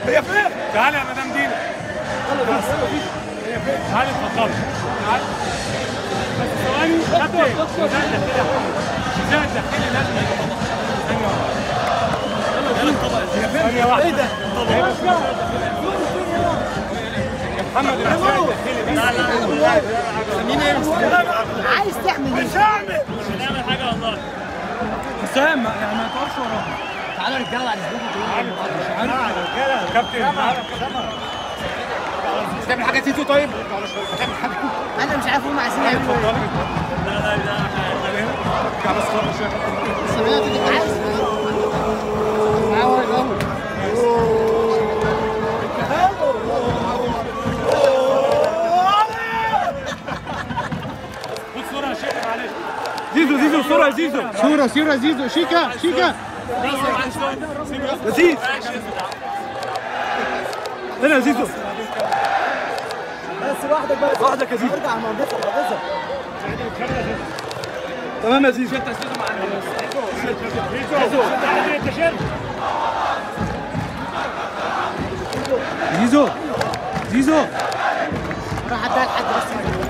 هي فين؟ تعالى يا مدام دينا. هي فين؟ تعالى اتفضلي. تعالى. بس ثواني كابتن. ميزان داخلي لازم يبقى ثانية واحدة. ايه ده؟ يا محمد الميزان داخلي. لا مين ايه؟ عايز تعمل ايه؟ مش هعمل حاجة والله. حسام يعني ما تقفش وراها. تعالوا رجاله على الزبون. كابتن تعمل حاجه تيتو طيب؟ انا مش عارف هم عايزين يعملوا ايه. ارجع بس خالص شويه. سمعت انك عايز معاه ورا الاول. خد صورة يا شيخ معلش. زيزو صوره يا زيزو. صوره زيزو. شيكا لذيذ. هنا يا زيزو. بس لوحدك يا زيزو. ارجع منضفه. تمام يا زيزو. زيزو راح اديها لحد بس.